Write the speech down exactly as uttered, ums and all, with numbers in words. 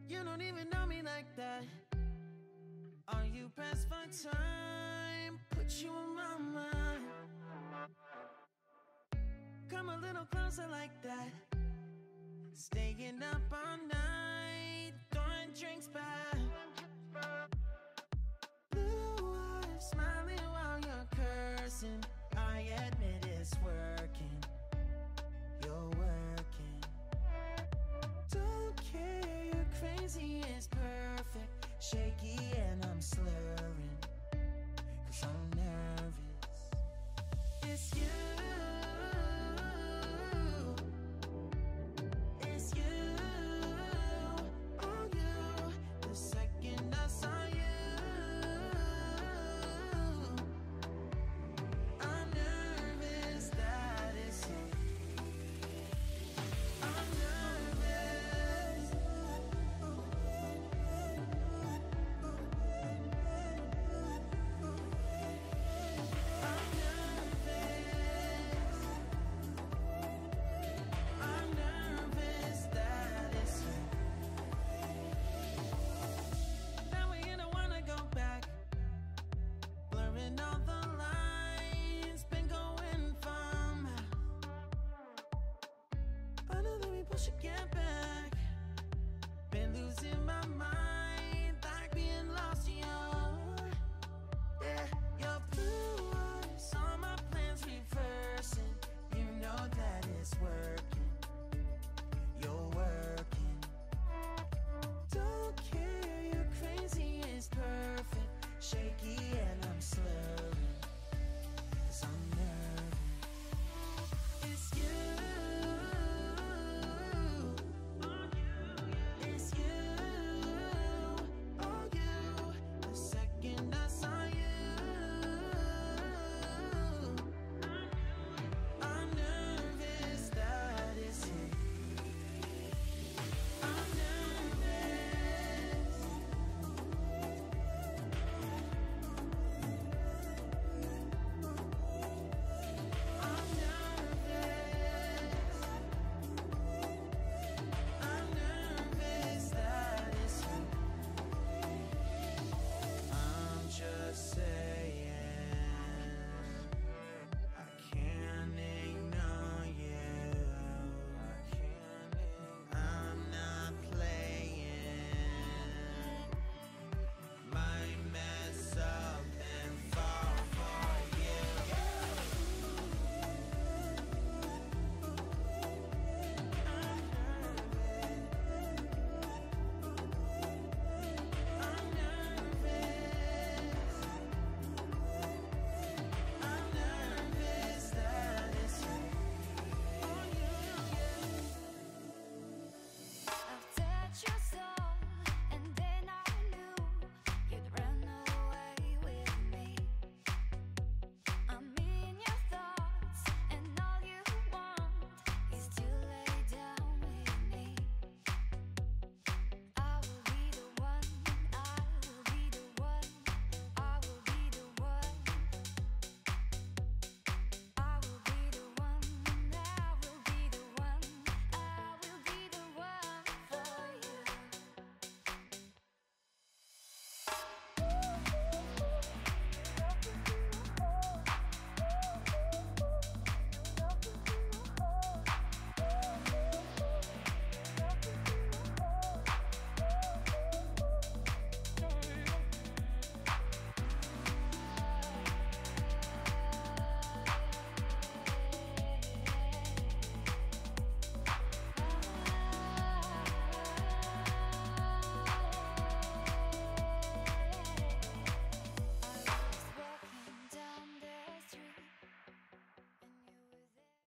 You don't even know me like that. Are you pressed for time? Put you in my mind. Come a little closer like that. Staying up all night, throwing drinks back. Blue eyes smiling while you're cursing. I admit it's working. You're working. Don't care, you're crazy, it's perfect. Shaky and I'm slurring, cause I'm nervous. It's you. It's you. Oh, you. The second I saw you, I'm nervous that it's you. I'm nervous. I'm nervous. I'm nervous that it's you. That way you don't wanna go back. Blurring all the lines, been going from. I know that we push again.